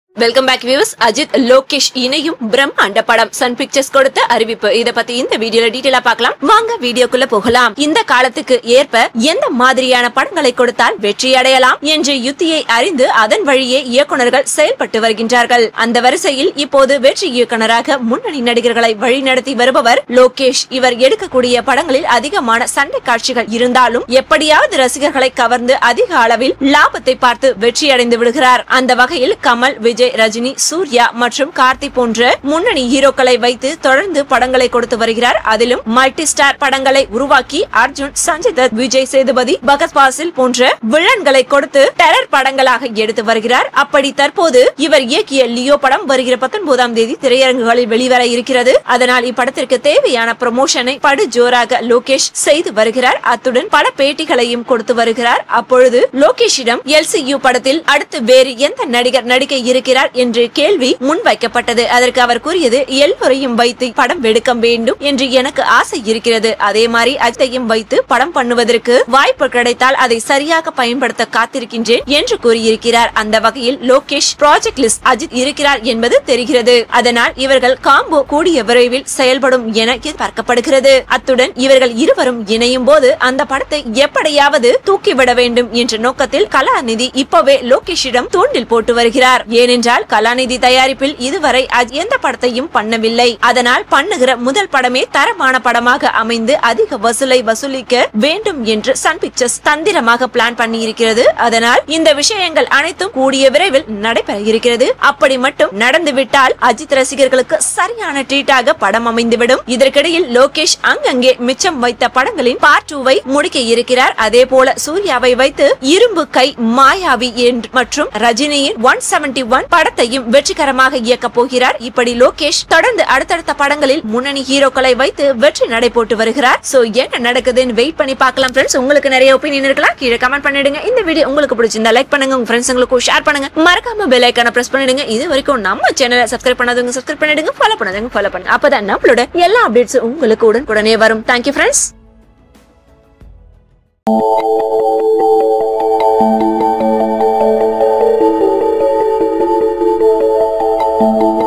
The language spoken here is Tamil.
Welcome back viewers. Ajith Lokesh இணையும் பிரம்மாண்ட படம் சன் பிக்சர்ஸ் கொடுத்த அறிவிப்பு. இத பத்தி இந்த வீடியோல டீடைலா பார்க்கலாம். வாங்க வீடியோக்குள்ள போகலாம். இந்த காலத்துக்கு ஏற்ப எந்த மாதிரியான படங்களை கொடுத்தால் வெற்றி அடையலாம் என்ற யுத்தியை அறிந்து அதன் வழியே இயக்குனர்கள் செயல்பட்டு வருகின்றார்கள். அந்த வரிசையில் இப்போது வெற்றி இயக்குனராக முன்னணி நடிகர்களை வழிநடத்தி வருபவர் லோகேஷ். இவர் எடுக்கக்கூடிய படங்களில் அதிகமான சண்டை காட்சிகள் இருந்தாலும் எப்படியாவது ரசிகர்களை கவர்ந்து அதிக அளவில் லாபத்தை பார்த்து வெற்றி அடைந்து விடுகிறார். அந்த வகையில் கமல், விஜய், ரஜினி, சூர்யா மற்றும் கார்த்தி போன்ற முன்னணி ஹீரோக்களை வைத்து தொடர்ந்து படங்களை கொடுத்து வருகிறார். அதிலும் மல்டி ஸ்டார் படங்களை உருவாக்கி அர்ஜுன், சஞ்சய் தத், விஜய் சேதுபதி, பகத் பாசில் போன்ற வில்லன்களை கொடுத்து டெரர் படங்களாக எடுத்து வருகிறார். அப்படி தற்போது இவர் இயக்கிய லியோ படம் வருகிற 19ஆம் தேதி திரையரங்குகளில் வெளிவர இருக்கிறது. அதனால் இப்படத்திற்கு தேவையான ப்ரமோஷனை படு ஜோராக லோகேஷ் செய்து வருகிறார். அத்துடன் பல பேட்டிகளையும் கொடுத்து வருகிறார். அப்பொழுது லோகேஷிடம் LCU படத்தில் அடுத்து வேறு எந்த நடிகர் நடிக்க இருக்கிறார் என்று கேள்வி முன்வைக்கப்பட்டது. அதற்கு அவர் கூறியது, எல்லோரையும் வைத்து படம் எடுக்க வேண்டும் என்று எனக்கு ஆசை இருக்கிறது. அதே மாதிரி அஜித்தையும் வைத்து படம் பண்ணுவதற்கு வாய்ப்பு கிடைத்தால் அதை சரியாக பயன்படுத்த காத்திருக்கின்றேன் என்று கூறியிருக்கிறார். அந்த வகையில் லோகேஷ் ப்ராஜெக்ட் லிஸ்ட் அஜித் இருக்கிறார் என்பது தெரிகிறது. அதனால் இவர்கள் காம்போ கூடிய விரைவில் செயல்படும் என எதிர்பார்க்கப்படுகிறது. அத்துடன் இவர்கள் இருவரும் இணையும் போது அந்த படத்தை எப்படியாவது தூக்கிவிட வேண்டும் என்ற நோக்கத்தில் கலாநிதி இப்பவே லோகேஷிடம் தூண்டில் போட்டு வருகிறார். ஏனென்றால் கலாநிதி தயாரிப்பில் இதுவரை எந்த படத்தையும் பண்ணவில்லை. அதனால் பண்ணுகிற முதல் படமே தரமான படமாக அமைந்து அதிக வசூலை வசூலிக்க வேண்டும் என்று சன் பிக்சர்ஸ் தந்திரமாக பிளான் பண்ணி இருக்கிறது. அதனால் இந்த விஷயங்கள் அனைத்தும் கூடிய விரைவில் நடைபெற இருக்கிறது. அப்படி மட்டும் நடந்துவிட்டால் அஜித் ரசிகர்களுக்கு சரியான ட்ரீட்டாக படம் அமைந்துவிடும். இதற்கிடையில் லோகேஷ் அங்கங்கே மிச்சம் வைத்த படங்களின் பார்ட் 2வை முடிக்க இருக்கிறார். அதே போல சூர்யாவை வைத்து இரும்பு கை, மாயாவி மற்றும் ரஜினியின் 171 படத்தையும் வெற்றிகரமாக இயக்க போகிறார். இப்படி லோகேஷ் தொடர்ந்து அடுத்தடுத்த படங்களில் முன்னணி ஹீரோக்களை வைத்து வெற்றி நடை போட்டு வருகிறார். சோ என்ன நடக்குதுன்னு வெயிட் பண்ணி பார்க்கலாம் ஃப்ரெண்ட்ஸ். உங்களுக்கு நிறைய ஒப்பீனியன் இருக்கலாம், கீழே கமெண்ட் பண்ணிடுங்க. இந்த வீடியோ உங்களுக்கு பிடிச்சிருந்தா லைக் பண்ணுங்க, உங்க ஃப்ரெண்ட்ஸ்ங்களுக்கு ஷேர் பண்ணுங்க. மறக்காம பெல் ஐகானை பிரஸ் பண்ணிடுங்க. இது வரைக்கும் நம்ம சேனலை சப்ஸ்கிரைப் பண்ணாதவங்க சப்ஸ்கிரைப் பண்ணிடுங்க, ஃபாலோ பண்ணாதவங்க ஃபாலோ பண்ணுங்க. அப்பதான் நம்மளோட எல்லா அப்டேட்ஸ் உங்களுக்கு உடனே வரும். Thank you friends. you